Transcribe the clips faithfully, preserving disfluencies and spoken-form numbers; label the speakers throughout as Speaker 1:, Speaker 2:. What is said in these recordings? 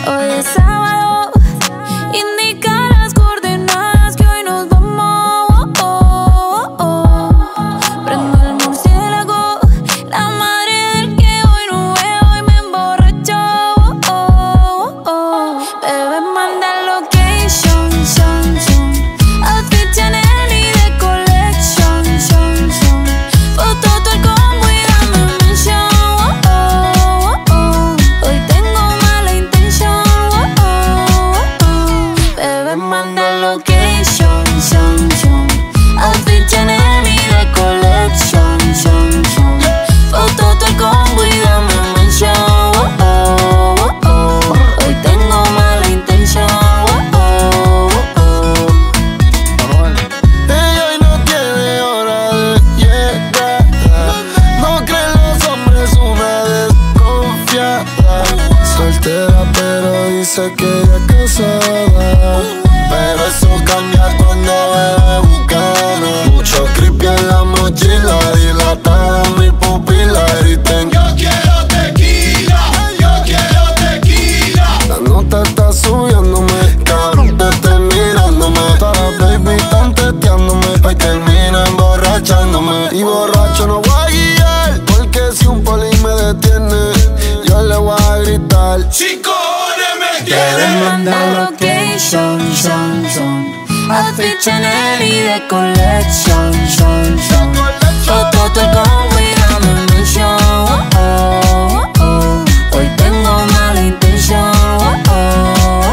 Speaker 1: Hoy es sábado, indica las coordenadas que hoy nos vamos. Oh, oh, oh. Prendo el murciélago, la madre del que hoy no veo y me emborracho. Oh, oh, oh. Bebé, manda location, son, son. Outfit Chanel y de collection, son, son. Foto todo el combo y dame mention. Oh, oh, oh. Hoy tengo mala intención. Oh, oh, oh. Bebé, manda location, son, son. Outfit Chanel y de collection, son, son. Foto todo el combo y dame mention. Oh, oh, oh. Hoy tengo mala intención. Oh, oh, oh.
Speaker 2: Ella hoy no tiene hora de llegar. No creen los hombres, una desconfiada. Soltera pero dice que ella es casada. Pero eso cambia cuando bebe Bucana. Mucho creepy en la mochila, dilatada mi pupila. Griten: yo quiero tequila, yo quiero tequila. La nota está subiéndome, cabrón, te estoy mirándome. Todas las baby están teteándome, hoy termina emborrachándome. Y borracho no voy a guiar, porque si un poli me detiene, yo le voy a gritar: si cojones me
Speaker 1: Debes
Speaker 2: quieren.
Speaker 1: mandar location, son, son. Outfit Chanel y de collection, son, son. Foto todo el combo y dame mention. Oh, oh, oh. Hoy tengo mala intención. Oh, oh,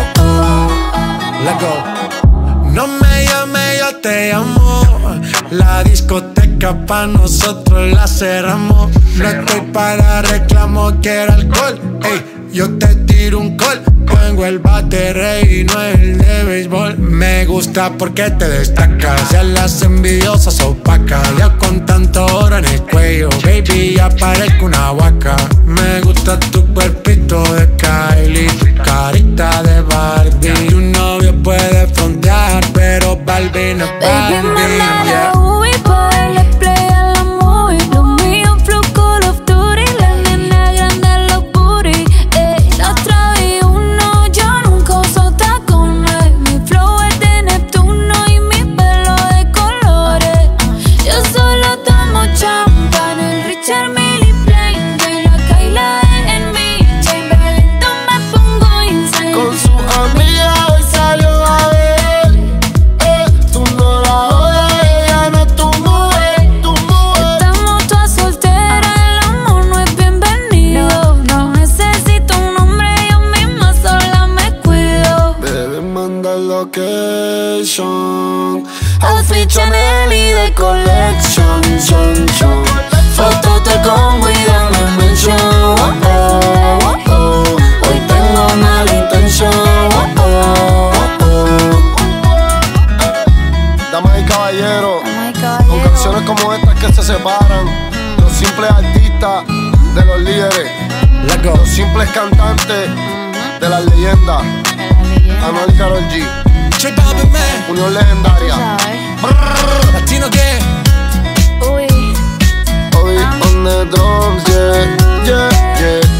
Speaker 1: oh.
Speaker 3: Let go. No me llame, yo te llamo. La discoteca pa' nosotros la cerramos. No estoy para reclamo, quiero alcohol. Ey, yo te tiro un call. Tengo el bate rey y no el de béisbol. Me gusta porque te destacas. Ya las envidiosas opacas. Ya con tanto oro en el cuello, baby, ya parezco una vaca. Me gusta tu cuerpito de Kylie, tu carita de Barbie. Tu novio puede frontear, pero Barbie no es
Speaker 1: Baby,
Speaker 3: Barbie.
Speaker 1: manda la
Speaker 3: Yeah.
Speaker 1: U I pa' darle play a la movie. Lo mío flow Call of Duty, la nena grande los booty. Eh, la otra vi uno, yo nunca uso tacones. Mi flow es de Neptuno y mi pelo de colores. Yo solo tomo champán, el Richard Mille Plain. Soy la Kyla en mi Chamberlain, me pongo insane.
Speaker 2: Con su amiga hoy salió a ver. Eh, tú no la jodas, ella no es tu mujer, tu mujer.
Speaker 1: Estamos todas solteras, el amor no es bienvenido. No necesito un hombre, yo misma sola me cuido.
Speaker 2: Debes mandar location.
Speaker 1: Outfit Chanel y de collection, son, son. Foto todo el combo y dame mention. Oh, oh, oh. Hoy tengo mala intención. Oh, oh, oh.
Speaker 2: Damas y caballeros,
Speaker 1: Oh my
Speaker 2: con
Speaker 1: God,
Speaker 2: canciones como estas que se separan los simples artistas de los líderes,
Speaker 3: Let go.
Speaker 2: los simples cantantes de las leyendas. Anuel y Karol G,
Speaker 3: J Balvin, man.
Speaker 2: unión legendaria. Brrr,
Speaker 3: Latino gang.
Speaker 1: Uy.
Speaker 2: Obi on the drums, yeah, yeah, yeah.